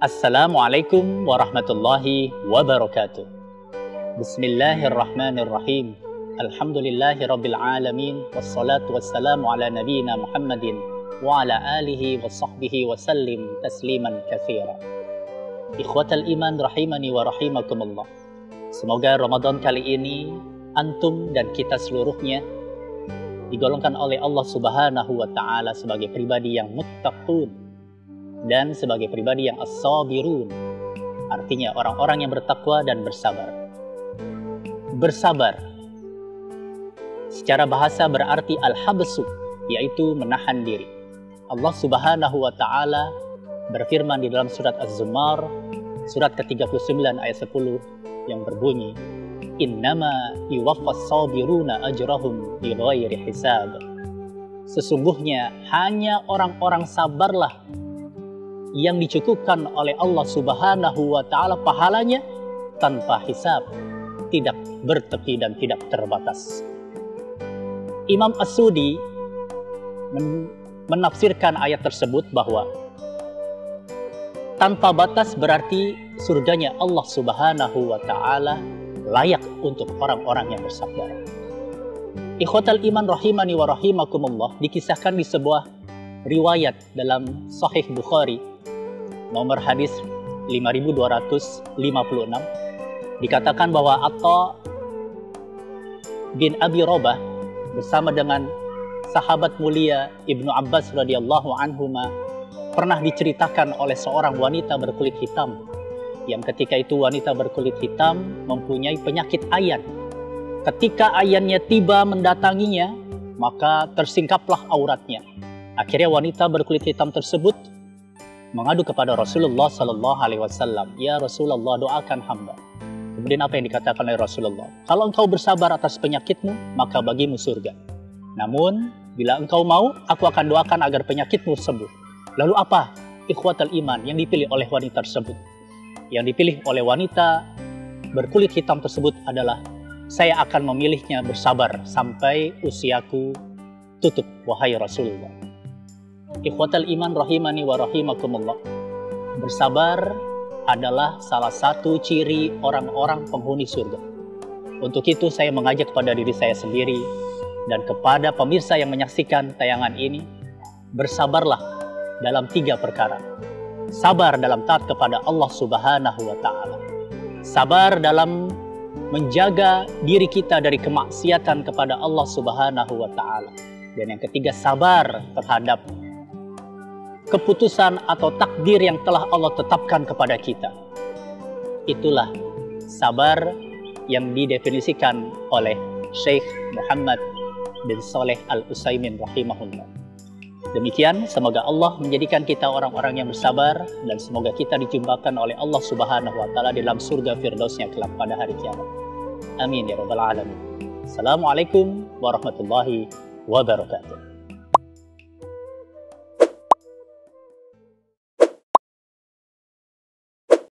Assalamualaikum warahmatullahi wabarakatuh. Bismillahirrahmanirrahim. Alhamdulillahi rabbil alamin. Wassalatu wassalamu ala nabiyyina Muhammadin wa ala alihi wa sahbihi wa sallim tasliman katsira. Ikhwatal iman rahimani wa rahimakumullah. Semoga Ramadan kali ini antum dan kita seluruhnya digolongkan oleh Allah Subhanahu wa taala sebagai pribadi yang muttaqun dan sebagai pribadi yang as-sabirun, artinya orang-orang yang bertakwa dan bersabar. Bersabar secara bahasa berarti al-habsu, yaitu menahan diri. Allah Subhanahu wa taala berfirman di dalam surat Az-Zumar surat ke-39 ayat 10 yang berbunyi, innama yuwaffas sabiruna ajrahum bighairi hisab. Sesungguhnya hanya orang-orang sabarlah yang dicukupkan oleh Allah Subhanahu wa taala pahalanya tanpa hisab, tidak bertepi dan tidak terbatas. Imam As-Sudi menafsirkan ayat tersebut bahwa tanpa batas berarti surganya Allah Subhanahu wa taala layak untuk orang-orang yang bersabar. Ikhwatal iman rahimani wa rahimakumullah, dikisahkan di sebuah riwayat dalam Sahih Bukhari nomor hadis 5256, dikatakan bahwa Atha bin Abi Rabah bersama dengan sahabat mulia Ibnu Abbas radhiyallahu anhuma pernah diceritakan oleh seorang wanita berkulit hitam yang ketika itu wanita berkulit hitam mempunyai penyakit ayan. Ketika ayannya tiba mendatanginya, maka tersingkaplah auratnya. Akhirnya wanita berkulit hitam tersebut mengadu kepada Rasulullah Sallallahu Alaihi Wasallam, ya Rasulullah, doakan hamba. Kemudian apa yang dikatakan oleh Rasulullah? Kalau engkau bersabar atas penyakitmu, maka bagimu surga. Namun, bila engkau mau, aku akan doakan agar penyakitmu sembuh. Lalu apa? Ikhwatal iman yang dipilih oleh wanita tersebut. Yang dipilih oleh wanita berkulit hitam tersebut adalah, saya akan memilihnya bersabar sampai usiaku tutup, wahai Rasulullah. Ikhwatal iman rahimani wa rahimakumullah. Bersabar adalah salah satu ciri orang-orang penghuni surga. Untuk itu saya mengajak kepada diri saya sendiri dan kepada pemirsa yang menyaksikan tayangan ini, bersabarlah dalam 3 perkara. Sabar dalam taat kepada Allah Subhanahu wa taala. Sabar dalam menjaga diri kita dari kemaksiatan kepada Allah Subhanahu wa taala. Dan yang ketiga, sabar terhadap keputusan atau takdir yang telah Allah tetapkan kepada kita. Itulah sabar yang didefinisikan oleh Syekh Muhammad bin Shalih Al-Utsaimin rahimahullah. Demikian, semoga Allah menjadikan kita orang-orang yang bersabar dan semoga kita dijumpakan oleh Allah Subhanahu wa taala di dalam surga firdausnya kelak pada hari kiamat. Amin ya rabbal alamin. Assalamualaikum warahmatullahi wabarakatuh.